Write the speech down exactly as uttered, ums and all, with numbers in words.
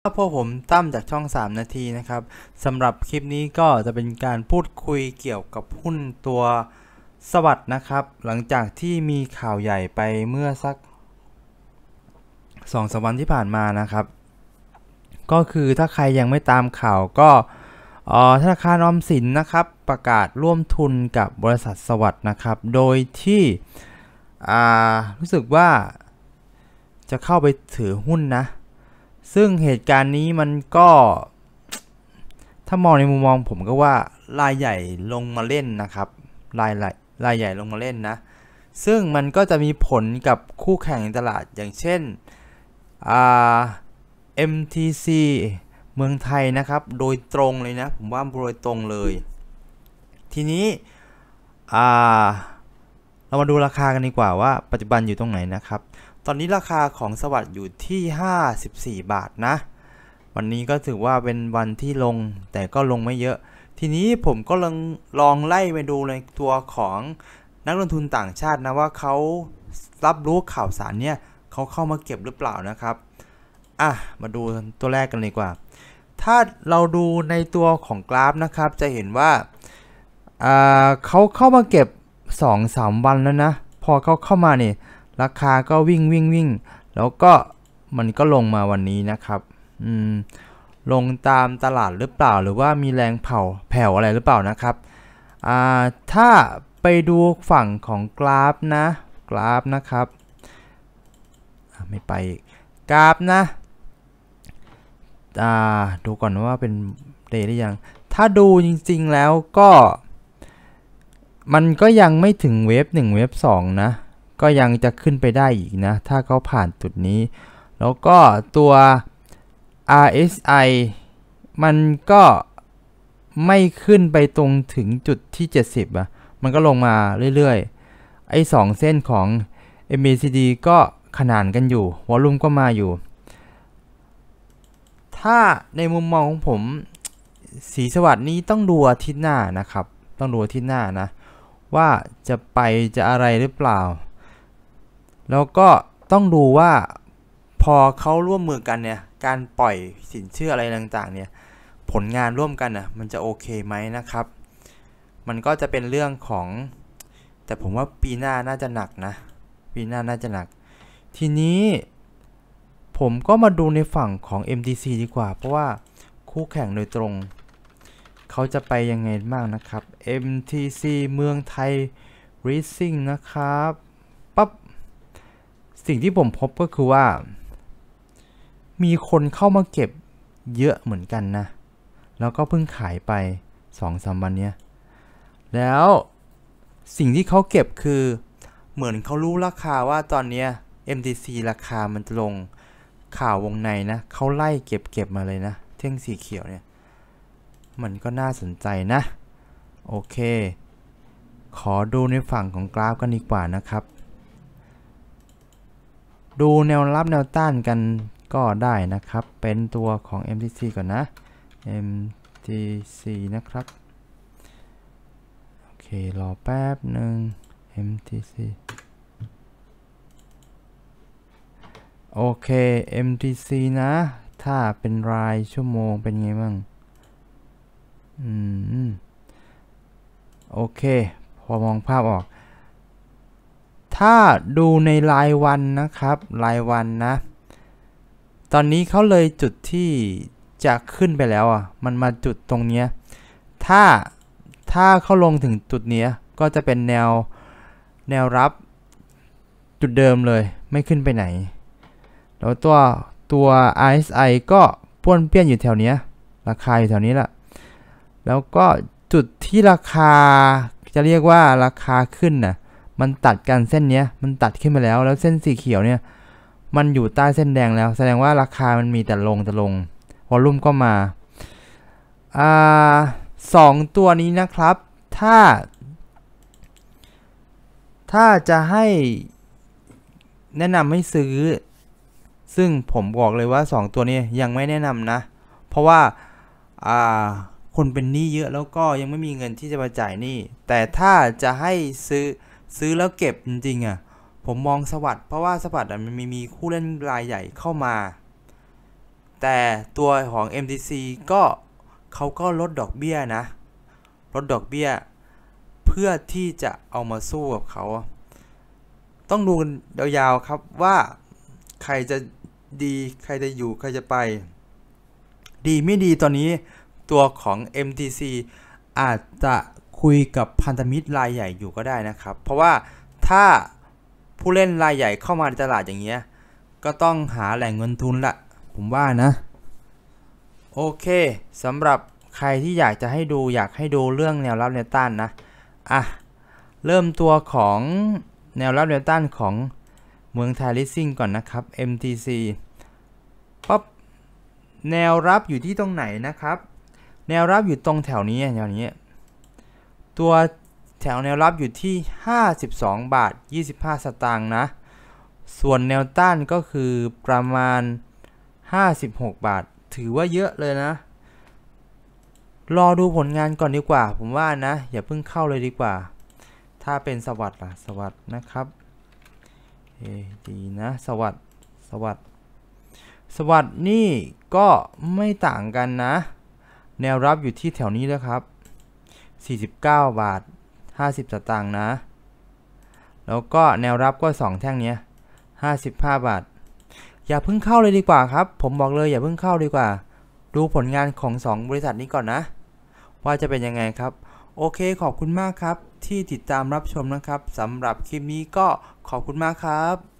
พวกผมตั้มจากช่องสามนาทีนะครับสำหรับคลิปนี้ก็จะเป็นการพูดคุยเกี่ยวกับหุ้นตัวสวัสด์นะครับหลังจากที่มีข่าวใหญ่ไปเมื่อสักสองสามวันที่ผ่านมานะครับก็คือถ้าใครยังไม่ตามข่าวก็ธนาคารออมสินนะครับประกาศร่วมทุนกับบริษัทสวัสด์นะครับโดยที่รู้สึกว่าจะเข้าไปถือหุ้นนะซึ่งเหตุการณ์นี้มันก็ถ้ามองในมุมมองผมก็ว่ารายใหญ่ลงมาเล่นนะครับรายรายใหญ่ลงมาเล่นนะซึ่งมันก็จะมีผลกับคู่แข่งในตลาดอย่างเช่น เอ็ม ที ซี เมืองไทยนะครับโดยตรงเลยนะผมว่าโดยตรงเลยทีนี้เรามาดูราคากันดีกว่าว่าปัจจุบันอยู่ตรงไหนนะครับตอนนี้ราคาของสวัสด์อยู่ที่ห้าสิบสี่บาทนะวันนี้ก็ถือว่าเป็นวันที่ลงแต่ก็ลงไม่เยอะทีนี้ผมก็ลองลองไล่ไปดูในตัวของนักลงทุนต่างชาตินะว่าเขารับรู้ข่าวสารเนี่ยเขาเข้ามาเก็บหรือเปล่านะครับอ่ะมาดูตัวแรกกันเลยกว่าถ้าเราดูในตัวของกราฟนะครับจะเห็นว่าอ่าเขาเข้ามาเก็บ สองสาม วันแล้วนะพอเขาเข้ามาเนี่ยราคาก็วิ่งวิ่งวิ่งแล้วก็มันก็ลงมาวันนี้นะครับอืมลงตามตลาดหรือเปล่าหรือว่ามีแรงเผาแผ่วอะไรหรือเปล่านะครับอ่าถ้าไปดูฝั่งของกราฟนะกราฟนะครับไม่ไปกราฟนะอ่าดูก่อนว่าเป็นเดย์ได้ยังถ้าดูจริงๆแล้วก็มันก็ยังไม่ถึงเวฟหนึ่งเวฟสองนะก็ยังจะขึ้นไปได้อีกนะถ้าเขาผ่านจุดนี้แล้วก็ตัว อาร์ เอส ไอ มันก็ไม่ขึ้นไปตรงถึงจุดที่เจ็ดสิบอ่ะมันก็ลงมาเรื่อยๆไอ้สองเส้นของ เอ็ม เอ ซี ดี ก็ขนานกันอยู่วอลลุ่มก็มาอยู่ถ้าในมุมมองของผมสีสวัสด์นี้ต้องดูอาทิตย์หน้านะครับต้องดูอาทิตย์หน้านะว่าจะไปจะอะไรหรือเปล่าแล้วก็ต้องดูว่าพอเขาร่วมมือกันเนี่ยการปล่อยสินเชื่ออะไรต่างๆเนี่ยผลงานร่วมกันนะมันจะโอเคไหมนะครับมันก็จะเป็นเรื่องของแต่ผมว่าปีหน้าน่าจะหนักนะปีหน้าน่าจะหนักทีนี้ผมก็มาดูในฝั่งของ เอ็ม ที ซี ดีกว่าเพราะว่าคู่แข่งโดยตรงเขาจะไปยังไงบ้างนะครับ เอ็ม ที ซี เมืองไทย Leasing นะครับปั๊บสิ่งที่ผมพบก็คือว่ามีคนเข้ามาเก็บเยอะเหมือนกันนะแล้วก็เพิ่งขายไป สองสาม วันเนี้ยแล้วสิ่งที่เขาเก็บคือเหมือนเขารู้ราคาว่าตอนนี้ เอ็ม ที ซี ราคามันจะลงข่าววงในนะเขาไล่เก็บเก็บมาเลยนะเท่งสีเขียวเนี่ยมันก็น่าสนใจนะโอเคขอดูในฝั่งของกราฟกันดีกว่านะครับดูแนวรับแนวต้านกันก็ได้นะครับเป็นตัวของ เอ็ม ที ซี ก่อนนะ เอ็ม ที ซี นะครับโอเครอแป๊บหนึ่ง เอ็ม ที ซี โอเค เอ็ม ที ซี นะถ้าเป็นรายชั่วโมงเป็นไงบ้างอืมโอเคพอมองภาพออกถ้าดูในรายวันนะครับรายวันนะตอนนี้เขาเลยจุดที่จะขึ้นไปแล้วอ่ะมันมาจุดตรงเนี้ยถ้าถ้าเขาลงถึงจุดเนี้ยก็จะเป็นแนวแนวรับจุดเดิมเลยไม่ขึ้นไปไหนแล้วตัวตัว อาร์ เอส ไอ ก็ป้วนเปี้ยนอยู่แถวเนี้ยราคาอยู่แถวนี้แหละแล้วก็จุดที่ราคาจะเรียกว่าราคาขึ้นน่ะมันตัดกันเส้นเนี้ยมันตัดขึ้นมาแล้วแล้วเส้นสีเขียวเนี่ยมันอยู่ใต้เส้นแดงแล้วแสดงว่าราคามันมีแต่ลงแต่ลงวอลลุ่มก็มาอ่าสองตัวนี้นะครับถ้าถ้าจะให้แนะนำให้ซื้อซึ่งผมบอกเลยว่าสองตัวนี้ยังไม่แนะนำนะเพราะว่าอ่าคนเป็นหนี้เยอะแล้วก็ยังไม่มีเงินที่จะมาจ่ายหนี้แต่ถ้าจะให้ซื้อซื้อแล้วเก็บจริงๆอ่ะผมมองสวัสด์เพราะว่าสวัสด์มันมีมีคู่เล่นรายใหญ่เข้ามาแต่ตัวของ เอ็ม ที ซี ก็เขาก็ลดดอกเบี้ยนะลดดอกเบี้ยเพื่อที่จะเอามาสู้กับเขาต้องดูยาวๆครับว่าใครจะดีใครจะอยู่ใครจะไปดีไม่ดีตอนนี้ตัวของ เอ็ม ที ซี อาจจะคุยกับพันธมิตรรายใหญ่อยู่ก็ได้นะครับเพราะว่าถ้าผู้เล่นรายใหญ่เข้ามาในตลาดอย่างเงี้ยก็ต้องหาแหล่งเงินทุนละผมว่านะโอเคสำหรับใครที่อยากจะให้ดูอยากให้ดูเรื่องแนวรับแนวต้านนะอ่ะเริ่มตัวของแนวรับแนวต้านของเมืองไทยลิสซิ่งก่อนนะครับ เอ็ม ที ซี ปั๊บแนวรับอยู่ที่ตรงไหนนะครับแนวรับอยู่ตรงแถวนี้แถวนี้ตัวแถวแนวรับอยู่ที่ห้าสิบสองบาทยี่สิบห้าสตางค์นะส่วนแนวต้านก็คือประมาณห้าสิบหกบาทถือว่าเยอะเลยนะรอดูผลงานก่อนดีกว่าผมว่านะอย่าเพิ่งเข้าเลยดีกว่าถ้าเป็นสวัสดิ์ล่ะสวัสดิ์นะครับเอดีนะสวัสดิ์สวัสดิ์สวัสดิ์นี่ก็ไม่ต่างกันนะแนวรับอยู่ที่แถวนี้แล้วครับสี่สิบเก้าบาทห้าสิบสตางค์นะแล้วก็แนวรับก็สองแท่งนี้ห้าสิบห้าบาทอย่าเพิ่งเข้าเลยดีกว่าครับผมบอกเลยอย่าเพิ่งเข้าดีกว่าดูผลงานของสองบริษัทนี้ก่อนนะว่าจะเป็นยังไงครับโอเคขอบคุณมากครับที่ติดตามรับชมนะครับสำหรับคลิปนี้ก็ขอบคุณมากครับ